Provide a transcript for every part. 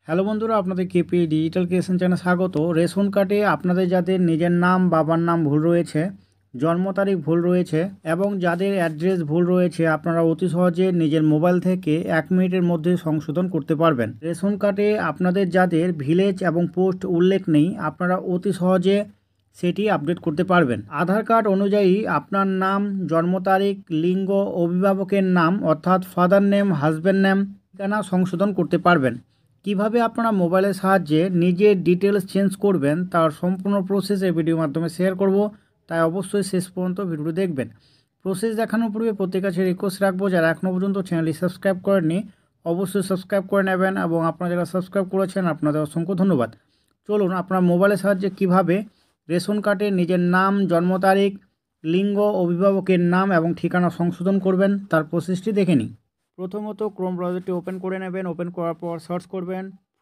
Hello বন্ধুরা, আপনাদের KP digital creation চ্যানেলে স্বাগত। রেশন কার্ডে আপনাদের যাদের নিজের নাম, বাবার নাম ভুল রয়েছে, জন্ম তারিখ ভুল রয়েছে এবং যাদের অ্যাড্রেস ভুল রয়েছে, আপনারা অতি সহজে নিজের মোবাইল থেকে 1 মিনিটের মধ্যে সংশোধন করতে পারবেন। রেশন কার্ডে আপনাদের যাদের ভিলেজ এবং পোস্ট উল্লেখ নেই, আপনারা অতি সহজে সেটি আপডেট করতে পারবেন। আধার কার্ড অনুযায়ী আপনার নাম, জন্ম তারিখ, লিঙ্গ, অভিভাবকের নাম অর্থাৎ ফাদার নেম, হাজব্যান্ড নেম, ঠিকানা সংশোধন করতে পারবেন। কিভাবে আপনারা মোবাইলের সাহায্যে নিজের ডিটেলস চেঞ্জ করবেন তার সম্পূর্ণ প্রসেস এই ভিডিওর মাধ্যমে শেয়ার করব, তাই অবশ্যই শেষ পর্যন্ত ভিডিওটি দেখবেন। প্রসেস দেখানোর পূর্বে প্রত্যেকের কাছে রিকোয়েস্ট রাখবো, যারা এখনও পর্যন্ত চ্যানেলটি সাবস্ক্রাইব করেননি অবশ্যই সাবস্ক্রাইব করে নেবেন এবং আপনারা যারা সাবস্ক্রাইব করেছেন আপনাদের অসংখ্য ধন্যবাদ। চলুন আপনার মোবাইলের সাহায্যে কিভাবে রেশন কার্ডে নিজের নাম, জন্ম তারিখ, লিঙ্গ, অভিভাবকের নাম এবং ঠিকানা সংশোধন করবেন তার প্রসেসটি দেখে নিই। প্রথমত ক্রোম ব্রাউজারটি ওপেন করে নেবেন। ওপেন করার পর সার্চ করবেন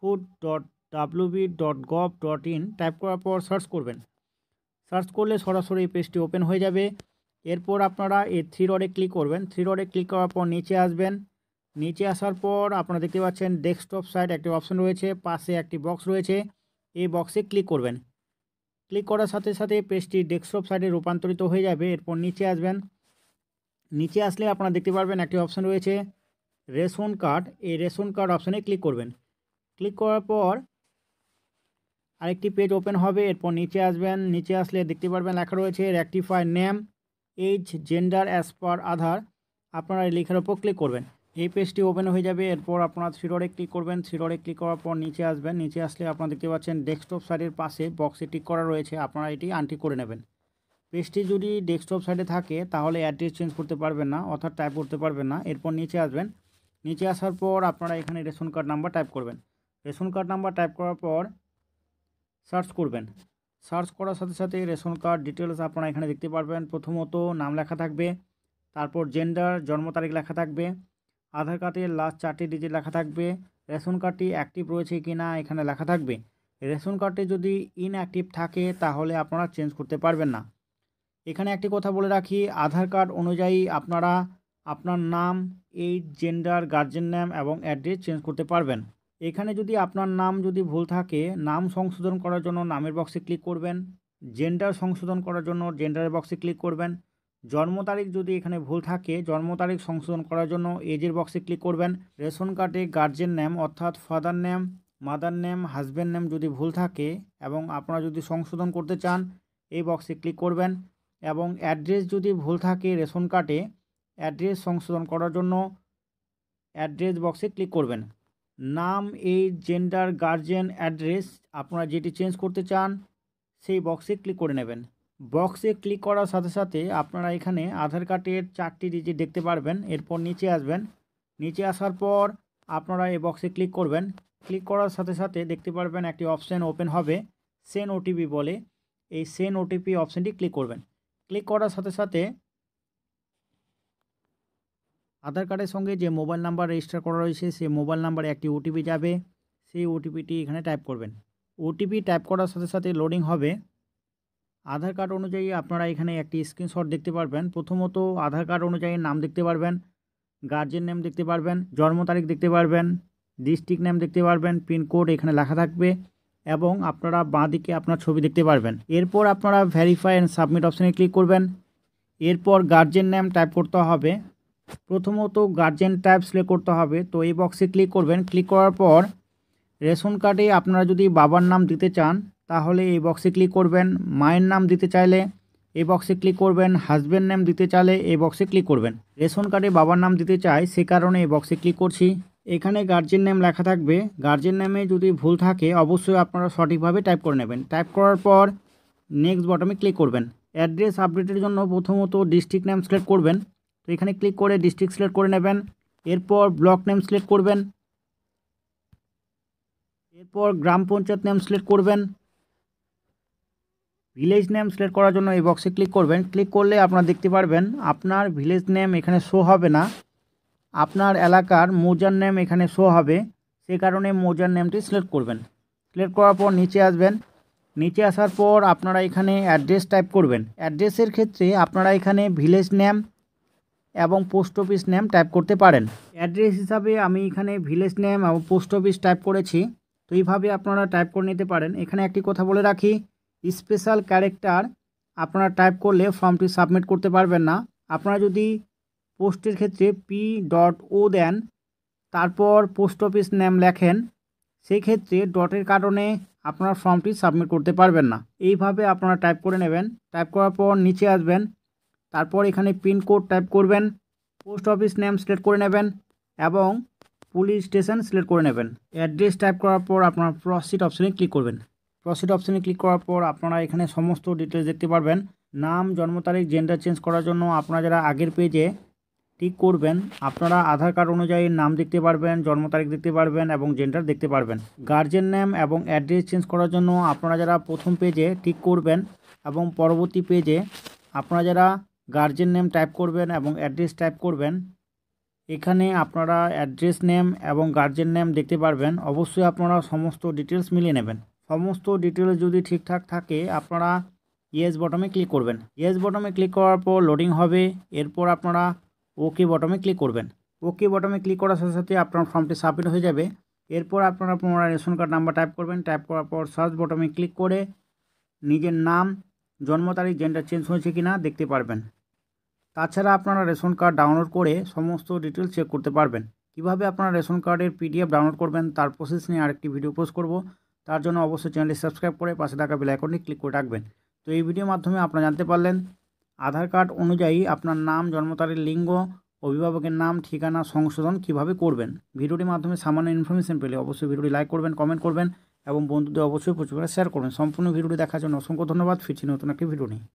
food.wb.gov.in, টাইপ করার পর সার্চ করবেন। সার্চ করলে সরাসরি এই পেজটি ওপেন হয়ে যাবে। এরপর আপনারা এই থ্রি ডটে ক্লিক করবেন। থ্রি ডটে ক্লিক করার পর নিচে আসবেন। নিচে আসার পর আপনারা দেখতে পাচ্ছেন ডেস্কটপ সাইট একটি অপশন রয়েছে, পাশে একটি বক্স রয়েছে, এই বক্সে ক্লিক করবেন। ক্লিক করার সাথে সাথে পেজটি ডেস্কটপ সাইটে রূপান্তরিত হয়ে যাবে। এরপর নিচে আসবেন। নিচে আসলে আপনারা দেখতে পারবেন একটি অপশন রয়েছে রেশন কার্ড, এই রেশন কার্ড অপশানে ক্লিক করবেন। ক্লিক করার পর আরেকটি পেজ ওপেন হবে। এরপর নিচে আসবেন। নিচে আসলে দেখতে পারবেন লেখা রয়েছে rectify name, age, gender as per Aadhaar. আপনারা এই লেখার ওপর ক্লিক করবেন। এই পেজটি ওপেন হয়ে যাবে। এরপর আপনারা থ্রি ডটে ক্লিক করবেন। থ্রি ডটে ক্লিক করার পর নিচে আসবেন। নিচে আসলে আপনারা দেখতে পাচ্ছেন ডেস্কটপ সাইটের পাশে বক্সে টিক করা রয়েছে, আপনারা এটি আনটিক করে নেবেন। পেজটি যদি ডেস্কটপ সাইটে থাকে তাহলে অ্যাড্রেস চেঞ্জ করতে পারবেন না, অর্থাৎ টাইপ করতে পারবেন না। এরপর নিচে আসবেন। নিচে আসার পর আপনারা এখানে রেশন কার্ড নাম্বার টাইপ করবেন। রেশন কার্ড নাম্বার টাইপ করার পর সার্চ করবেন। সার্চ করার সাথে সাথে রেশন কার্ড ডিটেলস আপনারা এখানে দেখতে পারবেন। প্রথমত নাম লেখা থাকবে, তারপর জেন্ডার, জন্ম তারিখ লেখা থাকবে, আধার কার্ডের লাস্ট 4টি ডিজিট লেখা থাকবে, রেশন কার্ডটি অ্যাক্টিভ রয়েছে কি না এখানে লেখা থাকবে। রেশন কার্ডটি যদি ইনঅ্যাক্টিভ থাকে তাহলে আপনারা চেঞ্জ করতে পারবেন না। এখানে একটি কথা বলে রাখি, আধার কার্ড অনুযায়ী আপনারা আপনার নাম, এইজ, জেন্ডার, গার্জেন নেম এবং অ্যাড্রেস চেঞ্জ করতে পারবেন। এখানে যদি আপনার নাম যদি ভুল থাকে, নাম সংশোধন করার জন্য নামের বক্সে ক্লিক করবেন। জেন্ডার সংশোধন করার জন্য জেন্ডারের বক্সে ক্লিক করবেন। জন্ম তারিখ যদি এখানে ভুল থাকে, জন্ম তারিখ সংশোধন করার জন্য এজের বক্সে ক্লিক করবেন। রেশন কার্ডে গার্জেন নেম অর্থাৎ father name, mother name, husband name যদি ভুল থাকে এবং আপনারা যদি সংশোধন করতে চান এই বক্সে ক্লিক করবেন। এবং অ্যাড্রেস যদি ভুল থাকে রেশন কার্ডে, অ্যাড্রেস সংশোধন করার জন্য অ্যাড্রেস বক্সে ক্লিক করবেন। নাম, এইজ, জেন্ডার, গার্জেন, অ্যাড্রেস আপনারা যেটি চেঞ্জ করতে চান সেই বক্সে ক্লিক করে নেবেন। বক্সে ক্লিক করার সাথে সাথে আপনারা এখানে আধার কার্ডের 4টি ডিজিট দেখতে পারবেন। এরপর নিচে আসবেন। নিচে আসার পর আপনারা এই বক্সে ক্লিক করবেন। ক্লিক করার সাথে সাথে দেখতে পারবেন একটি অপশান ওপেন হবে, সেন্ড ওটিপি বলে। এই সেন্ড ওটিপি অপশানটি ক্লিক করবেন। ক্লিক করার সাথে সাথে আধার কার্ডের সঙ্গে যে মোবাইল নাম্বার রেজিস্টার করা রয়েছে সেই মোবাইল নাম্বারে একটি ওটিপি যাবে, সেই ওটিপিটি এখানে টাইপ করবেন। ওটিপি টাইপ করার সাথে সাথে লোডিং হবে। আধার কার্ড অনুযায়ী আপনারা এখানে একটি স্ক্রিনশট দেখতে পারবেন। প্রথমত আধার কার্ড অনুযায়ী নাম দেখতে পারবেন, গার্জেন নেম দেখতে পারবেন, জন্ম তারিখ দেখতে পারবেন, ডিস্ট্রিক্ট নেম দেখতে পারবেন, পিনকোড এখানে লেখা থাকবে এবং আপনারা বাঁদিকে আপনার ছবি দেখতে পারবেন। এরপর আপনারা ভেরিফাই অ্যান্ড সাবমিট অপশানে ক্লিক করবেন। এরপর গার্জেন নেম টাইপ করতে হবে। প্রথমত গার্জেন টাইপ সিলেক্ট করতে হবে, তো এই বক্সে ক্লিক করবেন। ক্লিক করার পর রেশন কার্ডে আপনারা যদি বাবার নাম দিতে চান তাহলে এই বক্সে ক্লিক করবেন। মায়ের নাম দিতে চাইলে এই বক্সে ক্লিক করবেন। হাজব্যান্ড নেম দিতে চাইলে এই বক্সে ক্লিক করবেন। রেশন কার্ডে বাবার নাম দিতে চাই সে কারণে এই বক্সে ক্লিক করছি। এখানে গার্জেন নেম লেখা থাকবে, গার্জেন নেমে যদি ভুল থাকে অবশ্যই আপনারা সঠিকভাবে টাইপ করে নেবেন। টাইপ করার পর নেক্সট বটনে ক্লিক করবেন। অ্যাড্রেস আপডেটের জন্য প্রথমত ডিস্ট্রিক্ট নেম সিলেক্ট করবেন, তো এখানে ক্লিক করে ডিস্ট্রিক্ট সিলেক্ট করে নেবেন। এরপর ব্লক নেম সিলেক্ট করবেন। এরপর গ্রাম পঞ্চায়েত নেম সিলেক্ট করবেন। ভিলেজ নেম সিলেক্ট করার জন্য এই বক্সে ক্লিক করবেন। ক্লিক করলে আপনারা দেখতে পারবেন আপনার ভিলেজ নেম এখানে শো হবে না, আপনার এলাকার মৌজার নেম এখানে শো হবে, সে কারণে মৌজার নেমটি সিলেক্ট করবেন। সিলেক্ট করার পর নিচে আসবেন। নিচে আসার পর আপনারা এখানে অ্যাড্রেস টাইপ করবেন। অ্যাড্রেসের ক্ষেত্রে আপনারা এখানে ভিলেজ নেম এবং পোস্ট অফিস নেম টাইপ করতে পারেন। অ্যাড্রেস হিসাবে আমি এখানে ভিলেজ নেম এবং পোস্ট অফিস টাইপ করেছি। তো এইভাবে আপনারা টাইপ করে নিতে পারেন। এখানে একটি কথা বলে রাখি, স্পেশাল ক্যারেক্টার আপনারা টাইপ করলে ফর্মটি সাবমিট করতে পারবেন না। আপনারা যদি পোস্টের ক্ষেত্রে P.O দেন, তারপর পোস্ট অফিস নেম লেখেন, সেই ক্ষেত্রে ডটের কারণে আপনার ফর্মটি সাবমিট করতে পারবেন না। এইভাবে আপনারা টাইপ করে নেবেন। টাইপ করার পর নিচে আসবেন, তারপর এখানে পিনকোড টাইপ করবেন, পোস্ট অফিস নেম সিলেক্ট করে নেবেন এবং পুলিশ স্টেশন সিলেক্ট করে নেবেন। অ্যাড্রেস টাইপ করার পর আপনার প্রসিড অপশানে ক্লিক করবেন। প্রসিড অপশানে ক্লিক করার পর আপনারা এখানে সমস্ত ডিটেলস দেখতে পারবেন। নাম, জন্ম তারিখ, জেন্ডার চেঞ্জ করার জন্য আপনারা যারা আগের পেজে টিক করবেন, আপনারা আধার কার্ড অনুযায়ী নাম দেখতে পারবেন, জন্ম তারিখ দেখতে পারবেন এবং জেন্ডার দেখতে পারবেন। গার্জেন নেম এবং অ্যাড্রেস চেঞ্জ করার জন্য আপনারা যারা প্রথম পেজে টিক করবেন এবং পরবর্তী পেজে আপনারা যারা গার্জেন নেম টাইপ করবেন এবং অ্যাড্রেস টাইপ করবেন, এখানে আপনারা অ্যাড্রেস নেম এবং গার্জেন নেম দেখতে পারবেন। অবশ্যই আপনারা সমস্ত ডিটেলস মিলিয়ে নেবেন। সমস্ত ডিটেলস যদি ঠিকঠাক থাকে আপনারা ইয়েস বটমে ক্লিক করবেন। ইয়েস বটমে ক্লিক করার পর লোডিং হবে। এরপর আপনারা ওকে বটমে ক্লিক করবেন। ওকে বটমে ক্লিক করার সাথে সাথে আপনার ফর্মটি সাবমিট হয়ে যাবে। এরপর আপনারা পুনরায় রেশন কার্ড নাম্বার টাইপ করবেন। টাইপ করার পর সার্চ বটমে ক্লিক করে নিজের নাম, জন্ম তারিখ, জেন্ডার চেঞ্জ হয়েছে কি না দেখতে পারবেন। তাছাড়া আপনারা রেশন কার্ড ডাউনলোড করে সমস্ত ডিটেলস চেক করতে পারবেন। কিভাবে আপনারা রেশন কার্ডের PDF ডাউনলোড করবেন তার প্রসেস নিয়ে আরেকটি ভিডিও পোস্ট করব। তার জন্য অবশ্যই চ্যানেলটি সাবস্ক্রাইব করে পাশে থাকা বেল আইকনটি ক্লিক করে রাখবেন। তো এই ভিডিওর মাধ্যমে আপনারা জানতে পারলেন আধার কার্ড অনুযায়ী আপনার নাম, জন্ম তারিখ, লিঙ্গ, অভিভাবকের নাম, ঠিকানা সংশোধন কিভাবে করবেন। ভিডিওটির মাধ্যমে সামান্য ইনফরমেশন পেলে অবশ্যই ভিডিওটি লাইক করবেন, কমেন্ট করবেন এবং বন্ধুদের অবশ্যই প্রচুর করে শেয়ার করবেন। সম্পূর্ণ ভিডিওটি দেখার জন্য অসংখ্য ধন্যবাদ। ফিরছি নতুন একটি ভিডিও নিয়ে।